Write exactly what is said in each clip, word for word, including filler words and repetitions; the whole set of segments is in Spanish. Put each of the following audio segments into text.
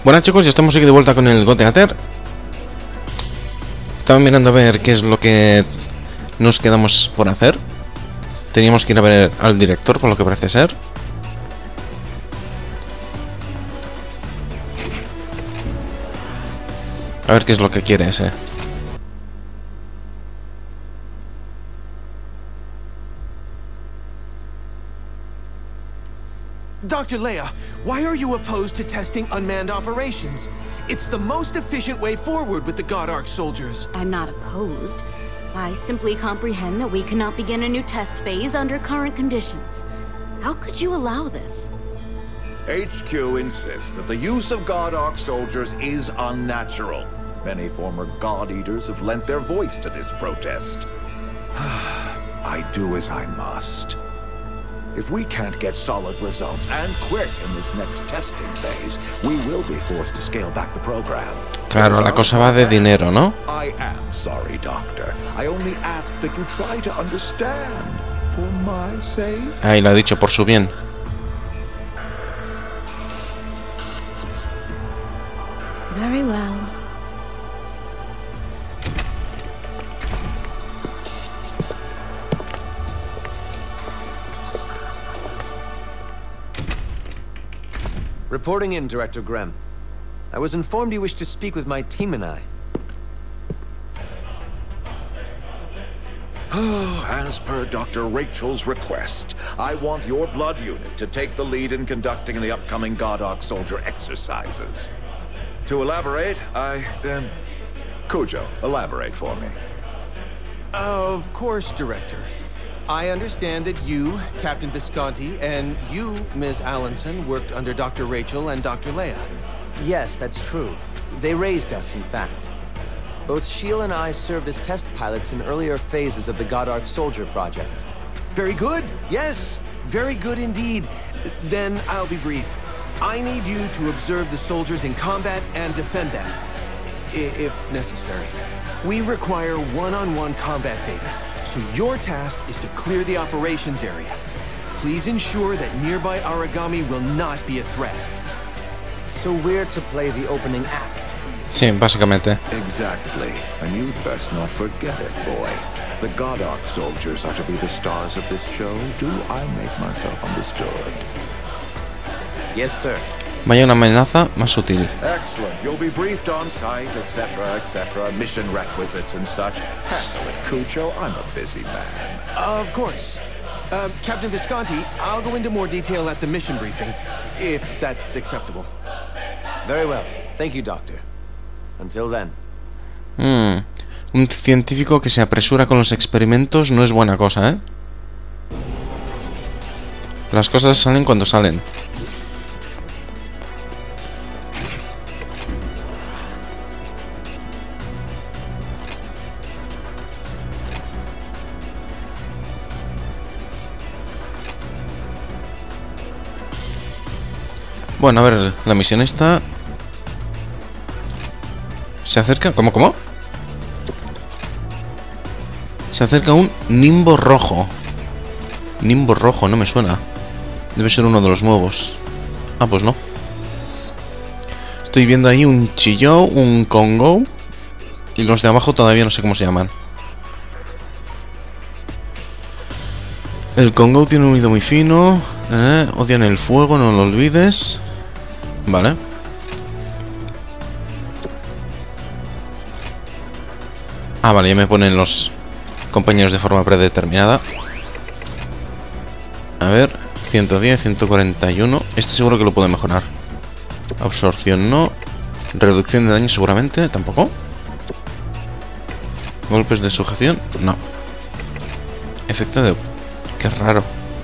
Bueno, chicos, ya estamos aquí de vuelta con el Goteater. Estaba mirando a ver qué es lo que nos quedamos por hacer. Teníamos que ir a ver al director, por lo que parece ser. A ver qué es lo que quiere ese. Doctor Leia, why are you opposed to testing unmanned operations? It's the most efficient way forward with the God Arc soldiers. I'm not opposed. I simply comprehend that we cannot begin a new test phase under current conditions. How could you allow this? H Q insists that the use of God Arc soldiers is unnatural. Many former God Eaters have lent their voice to this protest. I do as I must. If we can't get solid results, and quick, in this next testing phase, we will be forced to scale back the program. Claro, la cosa va de dinero, ¿no? I am sorry, Doctor. I only ask that you try to understand, for my sake. Ahí lo ha dicho, por su bien. Very well. Reporting in, Director Grem. I was informed you wished to speak with my team and I. Oh, as per Doctor Rachel's request, I want your blood unit to take the lead in conducting the upcoming God Arc soldier exercises. To elaborate, I, um, Cujo, elaborate for me. Of course, Director. I understand that you, Captain Visconti, and you, Miz Allenson, worked under Doctor Rachel and Doctor Leia. Yes, that's true. They raised us, in fact. Both Sheila and I served as test pilots in earlier phases of the God Arc Soldier project. Very good. Yes, very good indeed. Then I'll be brief. I need you to observe the soldiers in combat and defend them, I- if necessary. We require one-on-one combat data. So your task is to clear the operations area. Please ensure that nearby Aragami will not be a threat. So we're to play the opening act. Sí, básicamente. Exactly. And you'd best not forget it, boy. The God Arc soldiers are to be the stars of this show. Do I make myself understood? Yes, sir. Vaya una amenaza más sutil. Excellent. You'll be briefed on site, et cetera, et cetera, mission requisites and such. Handle it, Cujo. I'm a busy man. Of course. Uh, Captain Visconti, I'll go into more detail at the mission briefing, if that's acceptable. Very well. Thank you, Doctor. Until then. Hmm. Un científico que se apresura con los experimentos no es buena cosa, ¿eh? Las cosas salen cuando salen. Bueno, a ver, la misión está... Se acerca... ¿Cómo, cómo? Se acerca un Nimbo rojo. Nimbo rojo, no me suena. Debe ser uno de los nuevos. Ah, pues no. Estoy viendo ahí un Chillou, un Congo. Y los de abajo todavía no sé cómo se llaman. El Congo tiene un oído muy fino. Eh, odian el fuego, no lo olvides. Vale. Ah, vale, ya me ponen los compañeros de forma predeterminada. A ver, ciento diez, ciento cuarenta y uno. Este seguro que lo puedo mejorar. Absorción no. Reducción de daño seguramente, tampoco. Golpes de sujeción, no. Efecto de... Qué raro.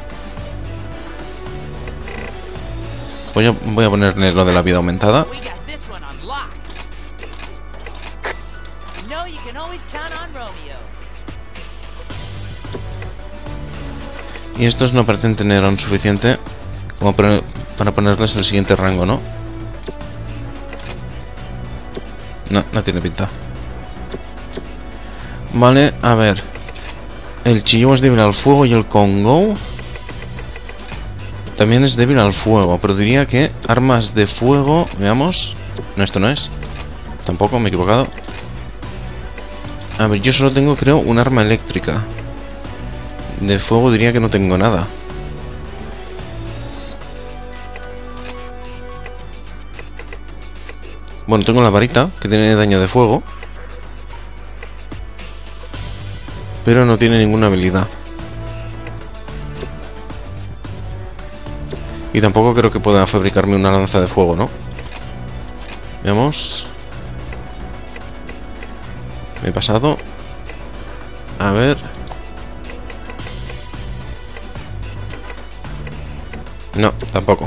Voy a, voy a ponerle lo de la vida aumentada. Y estos no parecen tener aún suficiente como para, para ponerles el siguiente rango, ¿no? No, no tiene pinta. Vale, a ver. El Chillou es débil al fuego y el Congo también es débil al fuego, pero diría que armas de fuego, veamos. No, esto no es. Tampoco, me he equivocado. A ver, yo solo tengo, creo, un arma eléctrica. De fuego diría que no tengo nada. Bueno, tengo la varita, que tiene daño de fuego. Pero no tiene ninguna habilidad. Y tampoco creo que pueda fabricarme una lanza de fuego, ¿no? Veamos. Me he pasado. A ver. No, tampoco.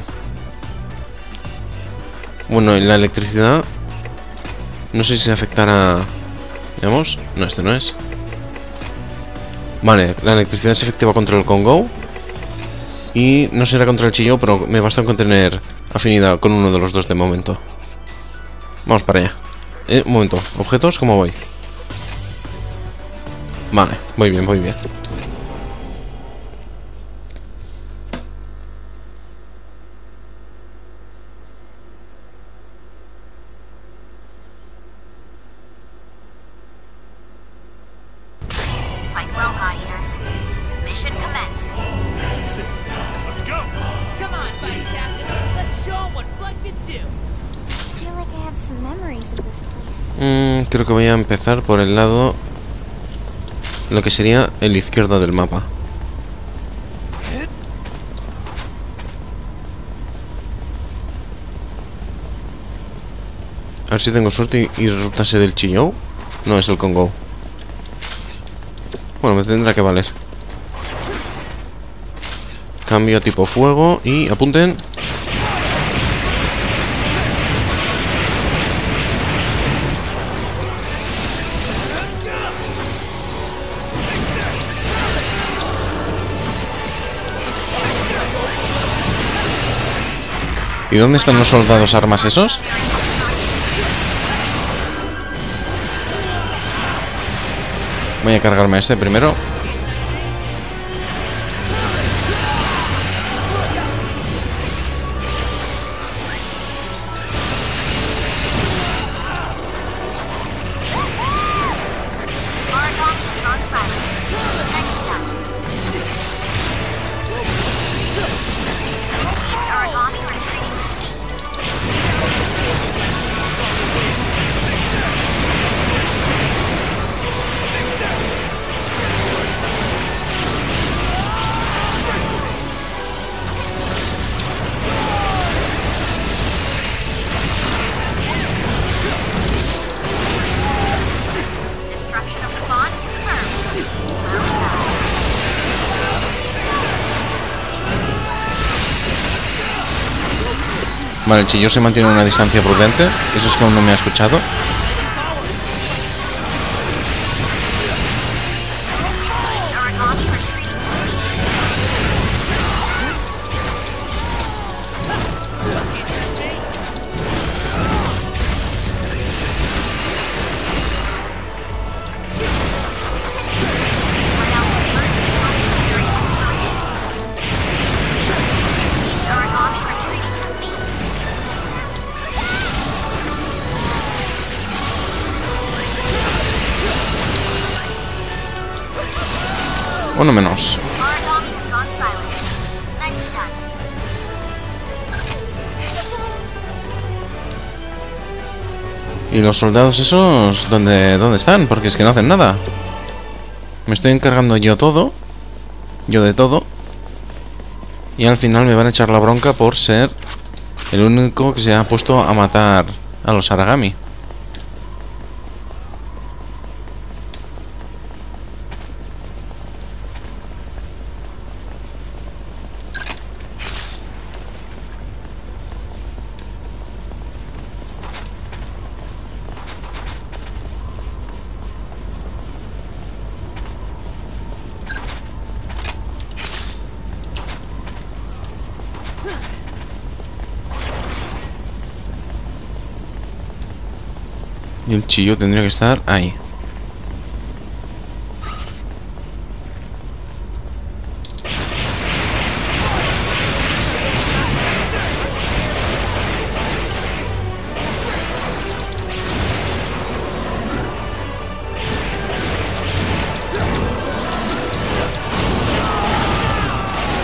Bueno, la electricidad no sé si se afectará. Veamos. No, este no es. Vale, la electricidad es efectiva contra el Congo. Y no será contra el Chillou, pero me basta con tener afinidad con uno de los dos de momento. Vamos para allá. Eh, un momento, objetos, ¿cómo voy? Vale, muy bien, muy bien. Fight well, God Eaters. Mission commence. Let's go! Come on, Vice Captain. Let's show 'em what blood can do. I feel like I have some memories of this place. Mm, creo que voy a empezar por el lado, lo que sería el izquierdo del mapa. A ver si tengo suerte y resulta ser el Chillou. No, es el Congo. Bueno, me tendrá que valer. Cambio a tipo fuego y apunten. ¿Y dónde están los soldados armas esos? Voy a cargarme a este primero. Vale, el Chillou se mantiene a una distancia prudente. Eso es que aún no me ha escuchado. Uno menos. ¿Y los soldados esos dónde, dónde están? Porque es que no hacen nada. Me estoy encargando yo todo. Yo de todo. Y al final me van a echar la bronca por ser el único que se ha puesto a matar a los Aragami. Y el Chillou tendría que estar ahí.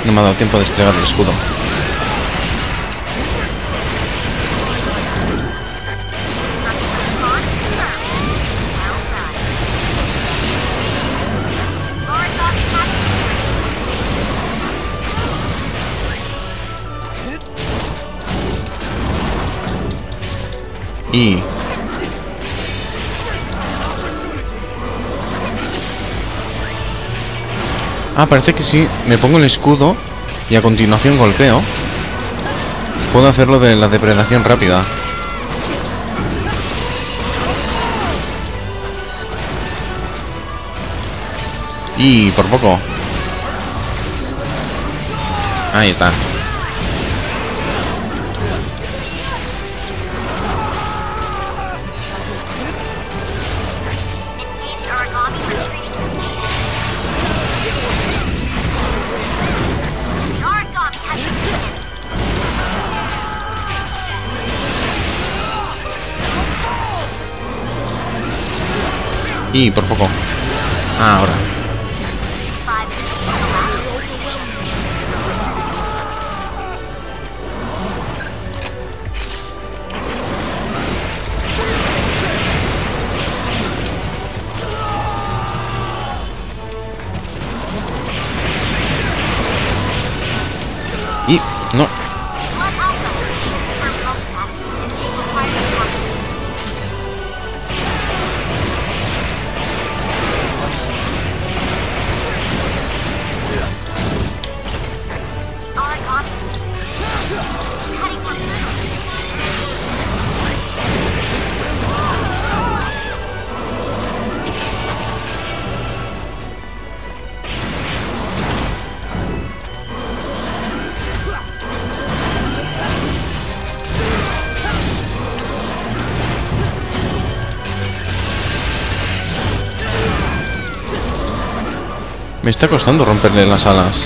No me ha dado tiempo a desplegar el escudo. Y... Ah, parece que si me pongo el escudo y a continuación golpeo, puedo hacerlo de la depredación rápida. Y por poco. Ahí está. Y por poco. Ah, ahora. Y no. Me está costando romperle las alas.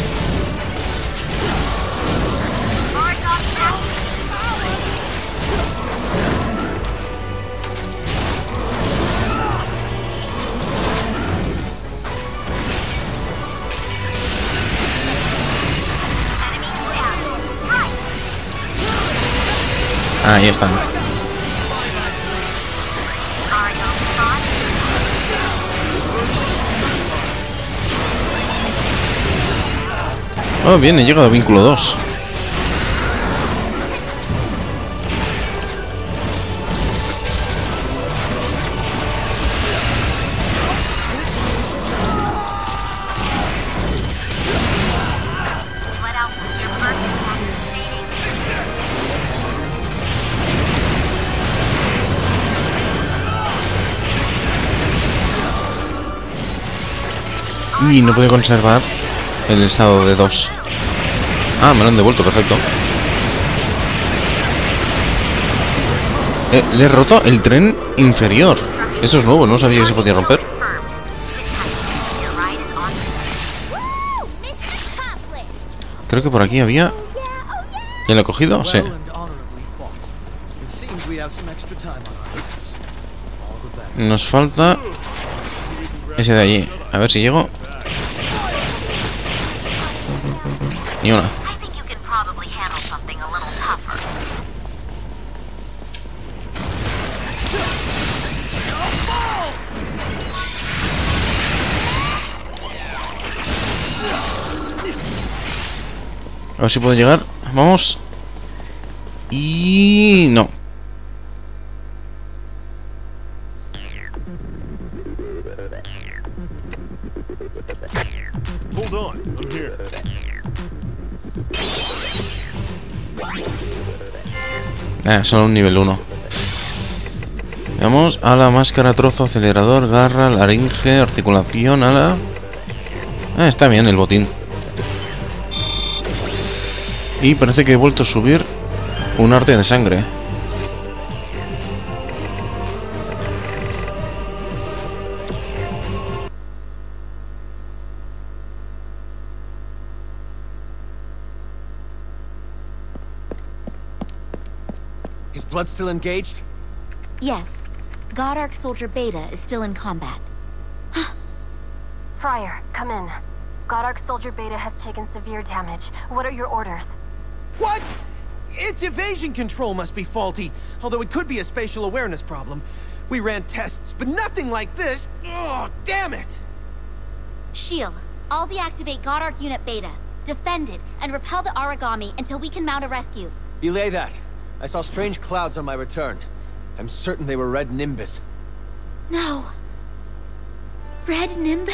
Ahí están. Oh, bien, he llegado a vínculo dos. Y no puedo conservar el estado de dos. Ah, me lo han devuelto, perfecto. Eh, le he roto el tren inferior. Eso es nuevo, no sabía que se podía romper. Creo que por aquí había... ¿Ya lo he cogido? Sí. Nos falta... ese de allí. A ver si llego. Ni una. A ver si puedo llegar. Vamos. Y... no. Hold on, I'm here. Ah, solo un nivel uno. Vamos a la máscara, trozo, acelerador, garra, laringe, articulación, a la... Ah, está bien el botín. Y parece que he vuelto a subir un arte de sangre. Is Blood still engaged? Yes. God Arc Soldier Beta is still in combat. Friar, come in. Godark Soldier Beta has taken severe damage. What are your orders? What? Its evasion control must be faulty, although it could be a spatial awareness problem. We ran tests, but nothing like this. Oh, damn it! Shield, I'll deactivate Godark Unit Beta, defend it, and repel the Aragami until we can mount a rescue. Belay that. I saw strange clouds on my return. I'm certain they were Red Nimbus. No. Red Nimbus?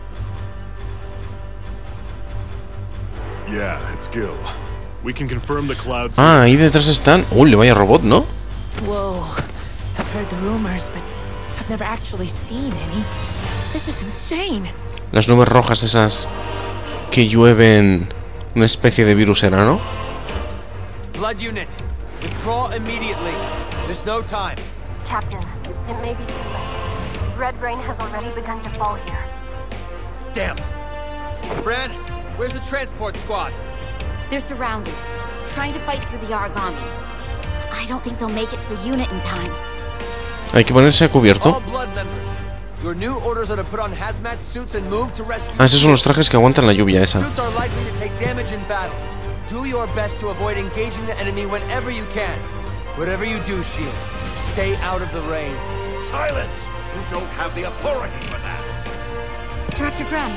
Yeah, it's Gil. We can confirm the clouds. Ah, ahí detrás están... Uy, le vaya robot, ¿no? Whoa. I've heard the rumors, but I've never actually seen any. This is insane. Las nubes rojas esas que llueven... Una especie de virus era, ¿no? Blood unit, withdraw immediately. There's no time. Captain, it may be too late. Red rain has already begun to fall here. Damn. Fred, where's the transport squad? They're surrounded, trying to fight through the Aragami. I don't think they'll make it to the unit in time. Hay que ponerse a cubierto. All blood members. Your new orders are to put on hazmat suits and move to rescue. Ah, esos son los trajes que aguantan la lluvia esa. Suits are likely to take damage in battle. Do your best to avoid engaging the enemy whenever you can. Whatever you do, Shield, stay out of the rain. Silence! You don't have the authority for that. Director Graham.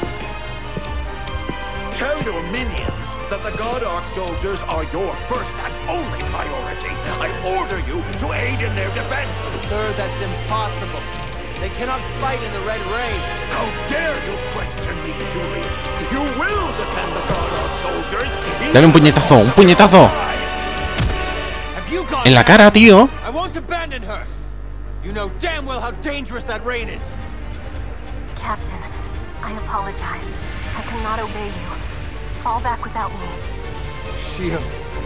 Tell your minions that the Godark soldiers are your first and only priority. I order you to aid in their defense. Sir, that's impossible. They cannot fight in the red rain. How dare you question me, Julius? You will defend the Godark soldiers. Dale un puñetazo, un puñetazo. Have you gone En la cara, tío. I won't abandon her. You know damn well how dangerous that rain is. Captain, I apologize. I cannot obey you. Fall back without me. Shield.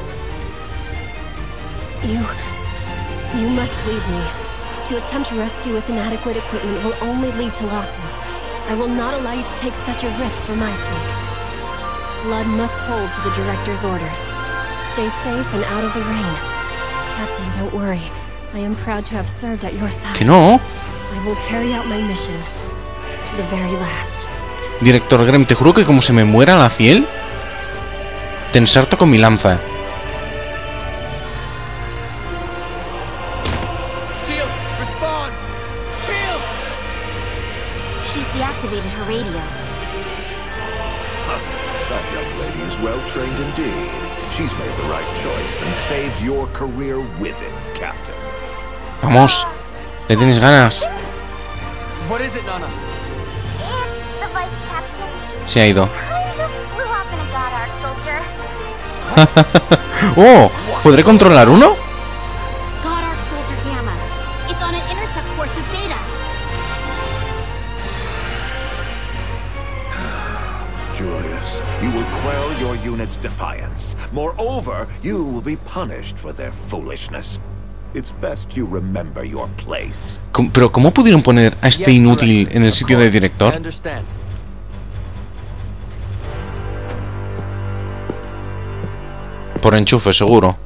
You... You must leave me. To attempt rescue with inadequate equipment will only lead to losses. I will not allow you to take such a risk for my sake. Blood must hold to the Director's orders. Stay safe and out of the rain. Captain, don't worry. I am proud to have served at your side. Que no. I will carry out my mission to the very last. Director Graham, te juro que como se me muera la piel, te ensarto con mi lanza. Shield, respond! Shield! She's deactivated her radio. Huh. That young lady is well trained indeed. She's made the right choice and saved your career with it, Captain. Vamos, le tienes ganas. What is it, Nana? It's the Vice Captain. Se ha ido. Kind of flew up in a Godark soldier. Oh, ¿podré controlar uno? Godark Soldier Gamma. It's on an intercept course with Beta. Julius, you will quell your unit's defiance. Moreover, you will be punished for their foolishness. It's best you remember your place. Com- Pero ¿cómo pudieron poner a este Yes, inútil Director. en el Of sitio de course, I director? understand. Por enchufe, seguro.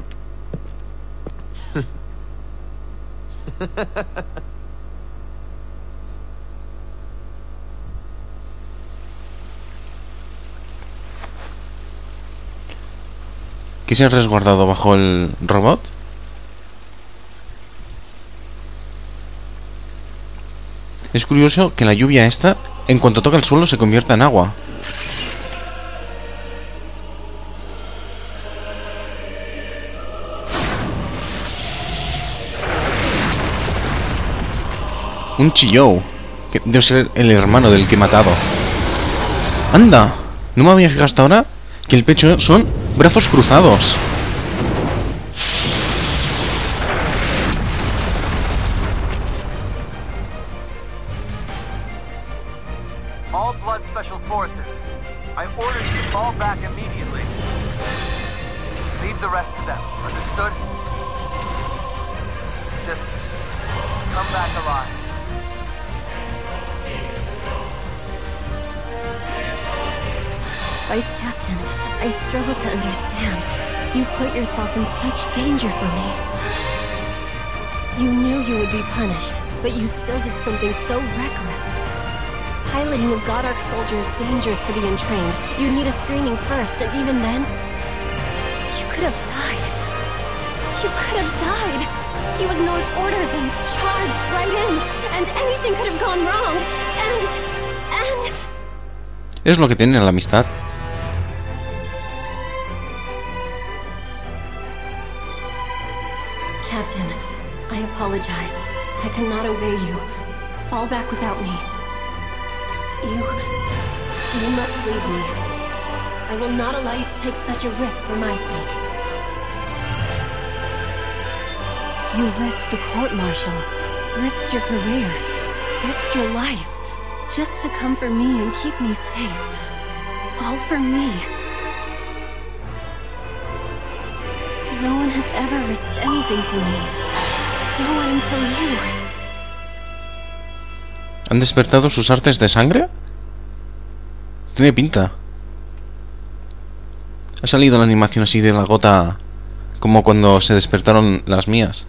¿Qué se ha resguardado bajo el robot? Es curioso que la lluvia esta, en cuanto toca el suelo, se convierta en agua. Un Chiyou, que debe ser el hermano del que he matado. ¡Anda! No me había fijado hasta ahora que el pecho son brazos cruzados. All blood special forces, I order you to fall back immediately. Leave the rest to them. Understood? Just come back alive. Vice Captain, I struggle to understand. You put yourself in such danger for me. You knew you would be punished, but you still did something so reckless. Piloting a Godark soldier is dangerous to the untrained. You'd need a screening first, and even then, you could have died. You could have died. You ignored orders and charged right in, and anything could have gone wrong. And... and... Es lo que tiene la amistad. Captain, I apologize. I cannot obey you. Fall back without me. You... you must leave me. I will not allow you to take such a risk for my sake. You risked a court-martial, risked your career, risked your life, just to come for me and keep me safe. All for me. No one has ever risked anything for me. No one until you. ¿Han despertado sus artes de sangre? Tiene pinta. Ha salido la animación así de la gota, como cuando se despertaron las mías.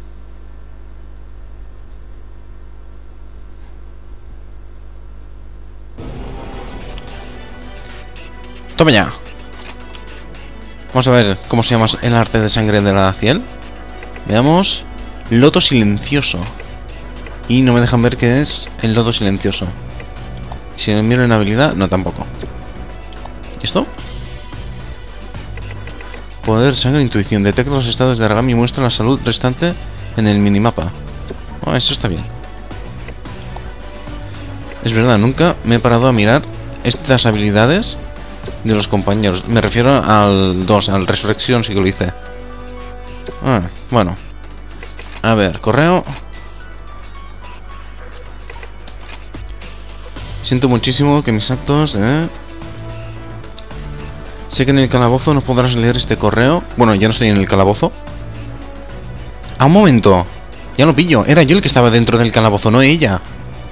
Toma ya. Vamos a ver cómo se llama el arte de sangre de la Ciel. Veamos. Loto silencioso. Y no me dejan ver qué es el loto silencioso. Si me miro en habilidad, no tampoco. ¿Y esto? Poder, sangre, intuición. Detecta los estados de Aragami y muestra la salud restante en el minimapa. Oh, eso está bien. Es verdad, nunca me he parado a mirar estas habilidades de los compañeros. Me refiero al dos, al Resurrección, sí que lo hice. Ah, bueno. A ver, correo. Siento muchísimo que mis actos, ¿eh? Sé que en el calabozo no podrás leer este correo. Bueno, ya no estoy en el calabozo. Ah, un momento. Ya lo pillo. Era yo el que estaba dentro del calabozo, no ella.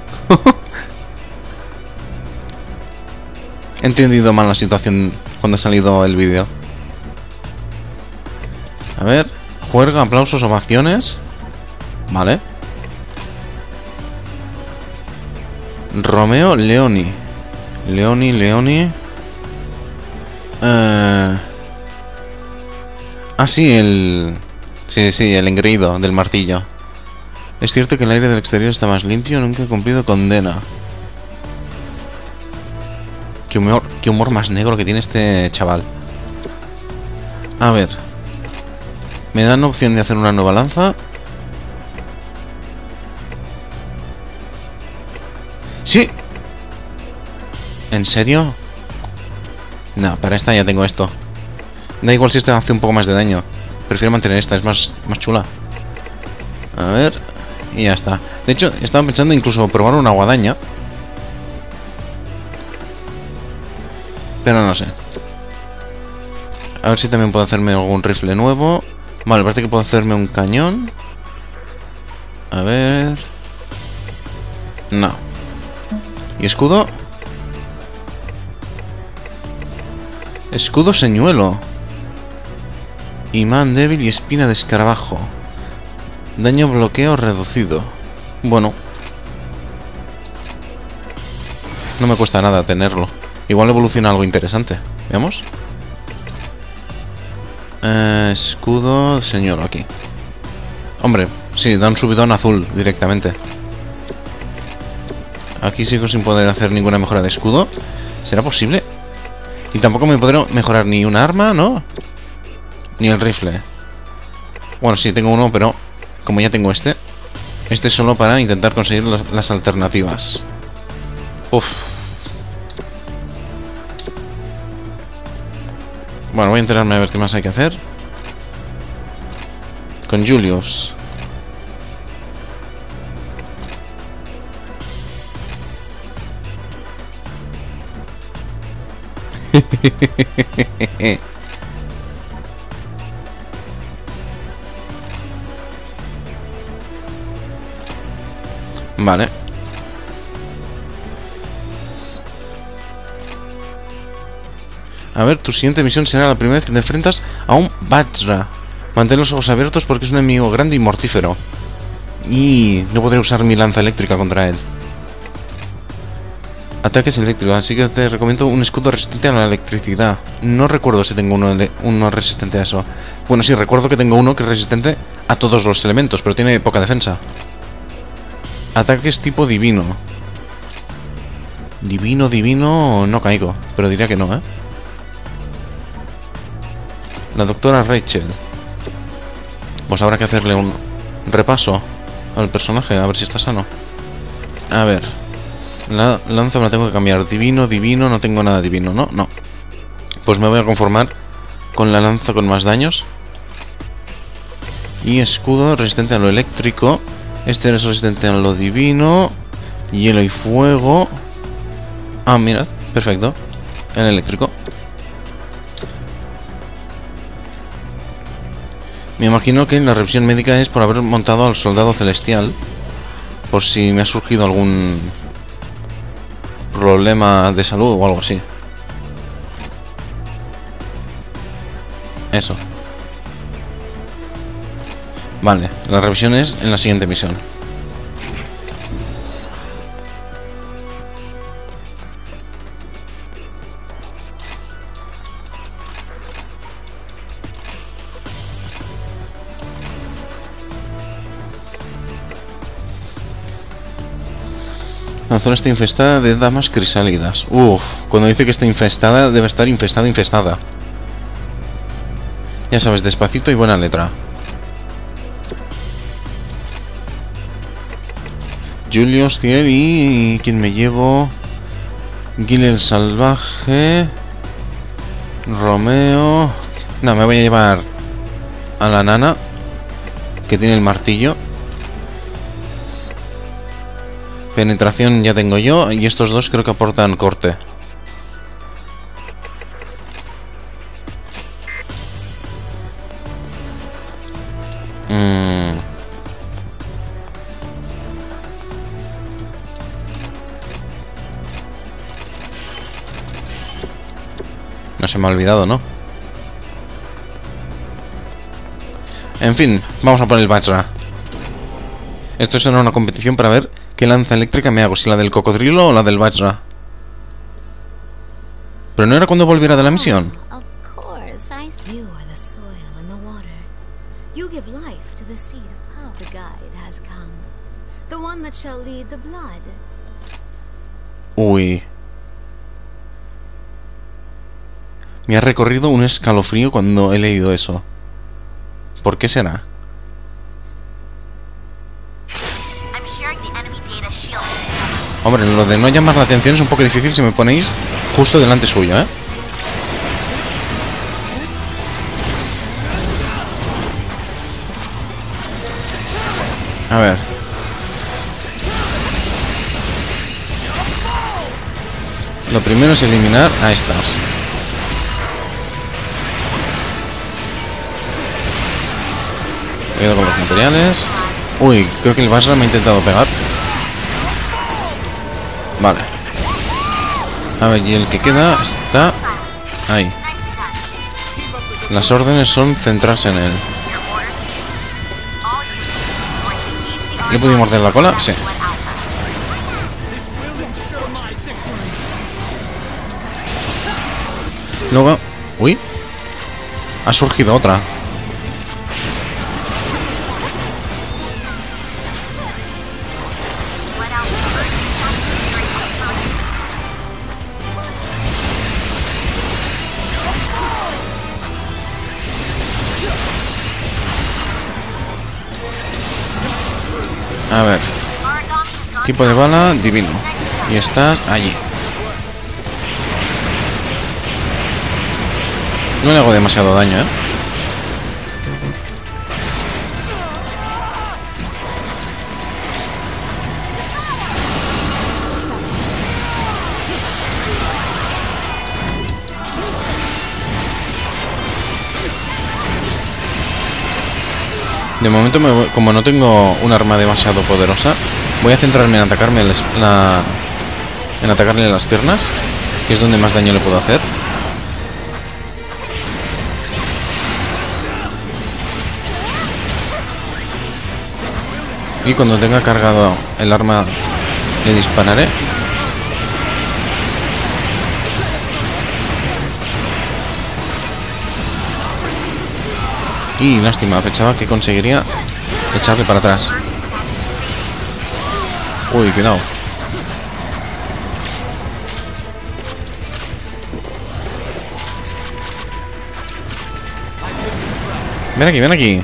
He entendido mal la situación cuando ha salido el vídeo. A ver. Juerga, aplausos, ovaciones. Vale. Romeo Leoni. Leoni, Leoni. Uh... Ah, sí, el... Sí, sí, el engreído del martillo. Es cierto que el aire del exterior está más limpio. Nunca he cumplido condena. Qué humor, qué humor más negro que tiene este chaval. A ver. Me dan opción de hacer una nueva lanza. ¡Sí! ¿En serio? No, para esta ya tengo esto. Da igual si esta hace un poco más de daño. Prefiero mantener esta, es más, más chula. A ver. Y ya está. De hecho, estaba pensando incluso probar una guadaña. Pero no sé. A ver si también puedo hacerme algún rifle nuevo. Vale, parece que puedo hacerme un cañón. A ver. No. ¿Y escudo? Escudo señuelo. Imán débil y espina de escarabajo. Daño bloqueo reducido. Bueno. No me cuesta nada tenerlo. Igual evoluciona algo interesante. Veamos. Eh, escudo señuelo aquí. Hombre, sí, da un subidón azul directamente. Aquí sigo sin poder hacer ninguna mejora de escudo. ¿Será posible? Y tampoco me podré mejorar ni un arma, ¿no? Ni el rifle. Bueno, sí, tengo uno, pero como ya tengo este, este es solo para intentar conseguir las, las alternativas. Uf. Bueno, voy a enterarme a ver qué más hay que hacer. Con Julius. Vale. A ver, tu siguiente misión será la primera vez que te enfrentas a un Vajra. Mantén los ojos abiertos porque es un enemigo grande y mortífero. Y no podré usar mi lanza eléctrica contra él. Ataques eléctricos, así que te recomiendo un escudo resistente a la electricidad. No recuerdo si tengo uno, uno resistente a eso. Bueno, sí, recuerdo que tengo uno que es resistente a todos los elementos, pero tiene poca defensa. Ataques tipo divino. Divino, divino, no caigo, pero diría que no, ¿eh? La doctora Rachel. Pues habrá que hacerle un repaso al personaje, a ver si está sano. A ver. La lanza me la tengo que cambiar. Divino, divino, no tengo nada divino, ¿no? No. Pues me voy a conformar con la lanza con más daños. Y escudo resistente a lo eléctrico. Este es resistente a lo divino. Hielo y fuego. Ah, mira, perfecto. El eléctrico. Me imagino que la revisión médica es por haber montado al soldado celestial. Por si me ha surgido algún problema de salud o algo así. Eso. Vale, la revisión es en la siguiente misión. La zona está infestada de damas crisálidas. Uff, cuando dice que está infestada, debe estar infestada, infestada. Ya sabes, despacito y buena letra. Julius Ciel y... ¿quién me llevo? Gil el salvaje. Romeo. No, me voy a llevar a la nana, que tiene el martillo. Penetración ya tengo yo. Y estos dos creo que aportan corte. Mm. No se me ha olvidado, ¿no? En fin, vamos a por el Vajra. Esto será una competición para ver qué lanza eléctrica me hago, si la del cocodrilo o la del Vajra. Pero no era cuando volviera de la misión. Uy. Me ha recorrido un escalofrío cuando he leído eso. ¿Por qué será? Hombre, lo de no llamar la atención es un poco difícil si me ponéis justo delante suyo, ¿eh? A ver. Lo primero es eliminar a estas. Cuidado con los materiales. Uy, creo que el Vajra me ha intentado pegar. Vale. A ver, y el que queda está ahí. Las órdenes son centrarse en él. ¿Le pudimos morder la cola? Sí. Luego... Uy. Ha surgido otra. A ver. Tipo de bala, divino. Y estás allí. No le hago demasiado daño, ¿eh? De momento, me voy, como no tengo un arma demasiado poderosa, voy a centrarme en atacarme en, la, en atacarle las piernas, que es donde más daño le puedo hacer. Y cuando tenga cargado el arma, le dispararé. Y lástima, pensaba que conseguiría echarle para atrás. Uy, cuidado. Ven aquí, ven aquí.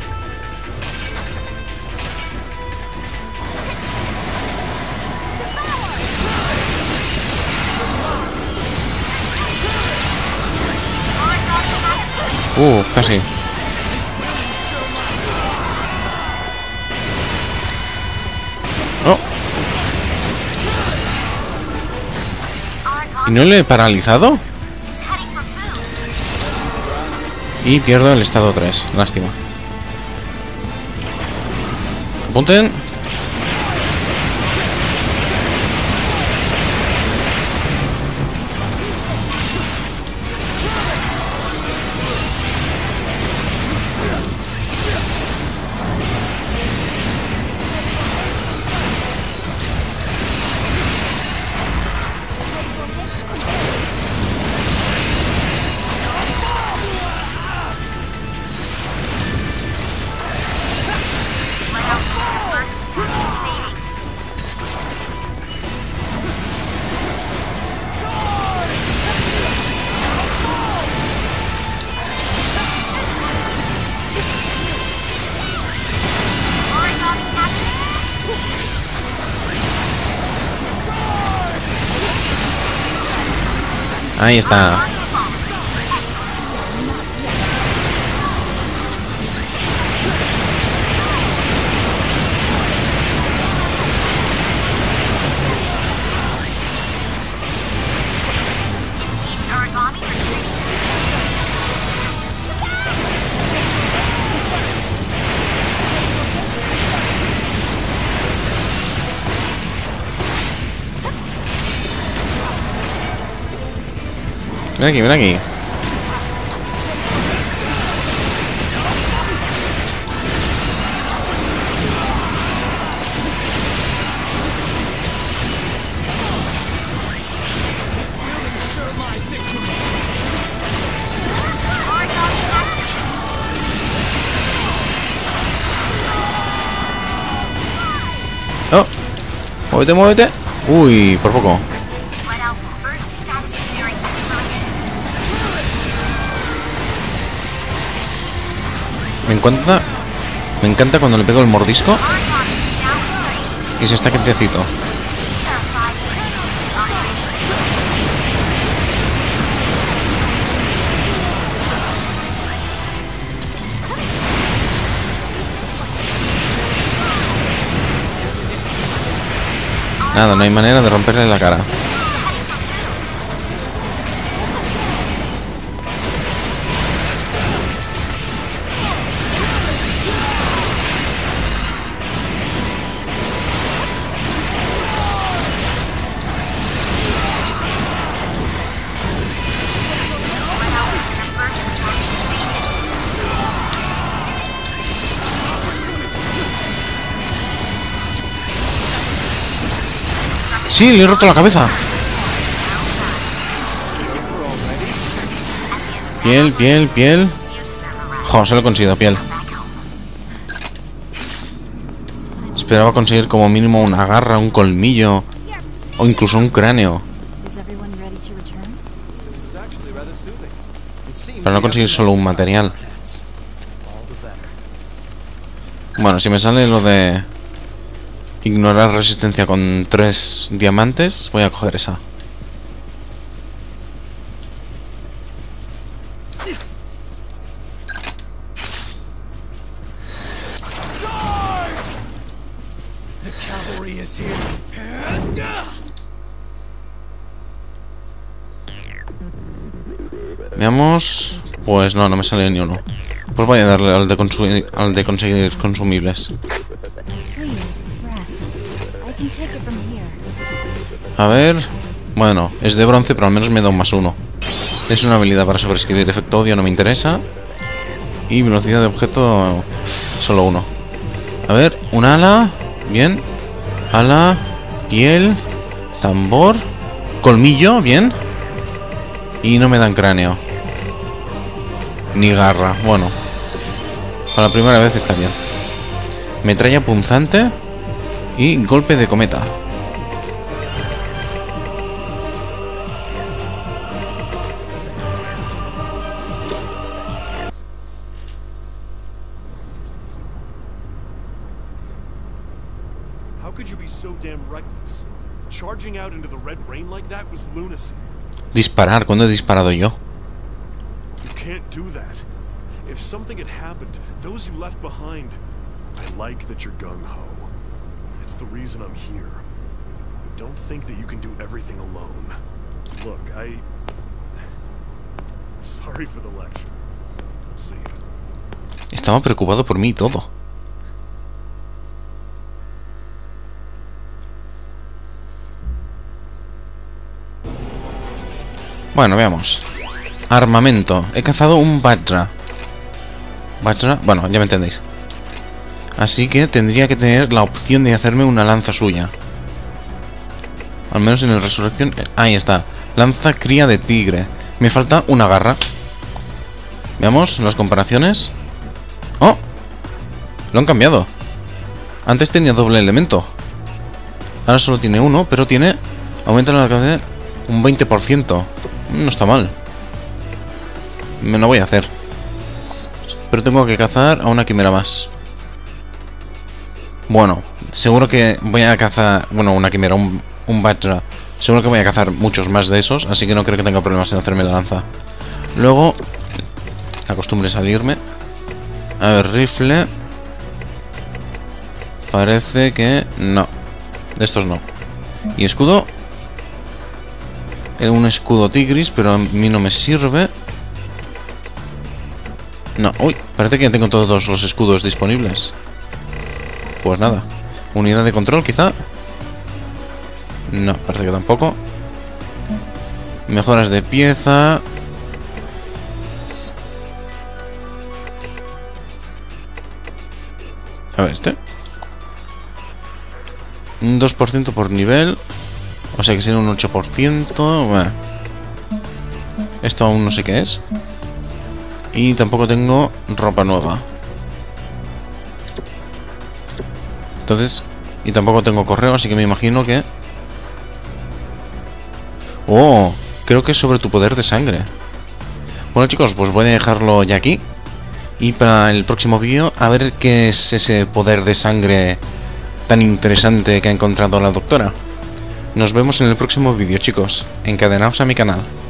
Uh, casi. Oh. ¿Y no le he paralizado? Y pierdo el estado tres. Lástima. Apunten. Ahí está. Ven aquí, ven aquí. Oh, muévete, muévete. Uy, por poco. Me encanta, me encanta cuando le pego el mordisco y se está quietecito. Nada, no hay manera de romperle la cara. Sí, le he roto la cabeza. Piel, piel, piel. Jo, se lo he conseguido, piel. Esperaba conseguir como mínimo una garra, un colmillo o incluso un cráneo. Para no conseguir solo un material. Bueno, si me sale lo de ignorar resistencia con tres diamantes, voy a coger esa. Veamos. Pues no, no me sale ni uno. Pues voy a darle al de, consu- al de conseguir consumibles. A ver. Bueno, es de bronce, pero al menos me da un más uno. Es una habilidad para sobreescribir. Efecto odio no me interesa. Y velocidad de objeto, solo uno. A ver, un ala. Bien. Ala. Piel. Tambor. Colmillo, bien. Y no me dan cráneo. Ni garra, bueno. Para la primera vez está bien. Metralla punzante y golpe de cometa. How could you be so damn reckless? Charging out into the red rain like that was lunacy. Disparar, ¿cuándo he disparado yo? You can't do that. If something had happened, those you left behind. I like that you're gung-ho. It's the reason I'm here. But don't think that you can do everything alone. Look, I... Sorry for the lecture. See ya. Estaba preocupado por mí y todo. Bueno, veamos. Armamento. He cazado un Vajra. Vajra, bueno, ya me entendéis. Así que tendría que tener la opción de hacerme una lanza suya. Al menos en el resurrección. Ahí está. Lanza cría de tigre. Me falta una garra. Veamos las comparaciones. ¡Oh! Lo han cambiado. Antes tenía doble elemento. Ahora solo tiene uno, pero tiene... Aumenta el alcance un veinte por ciento. No está mal. Me lo voy a hacer. Pero tengo que cazar a una quimera más. Bueno, seguro que voy a cazar... Bueno, una quimera, un, un Vajra. Seguro que voy a cazar muchos más de esos. Así que no creo que tenga problemas en hacerme la lanza. Luego... La costumbre es salirme. A ver, rifle. Parece que... No. De estos no. Y escudo. Un escudo tigris, pero a mí no me sirve. No, uy, parece que ya tengo todos los escudos disponibles. Pues nada. Unidad de control, quizá. No, parece que tampoco. Mejoras de pieza. A ver, este. Un dos por ciento por nivel. O sea que sería un ocho por ciento. Bueno. Esto aún no sé qué es. Y tampoco tengo ropa nueva. Entonces... Y tampoco tengo correo, así que me imagino que... Oh, creo que es sobre tu poder de sangre. Bueno chicos, pues voy a dejarlo ya aquí. Y para el próximo vídeo, a ver qué es ese poder de sangre tan interesante que ha encontrado la doctora. Nos vemos en el próximo vídeo, chicos. Encadenaos a mi canal.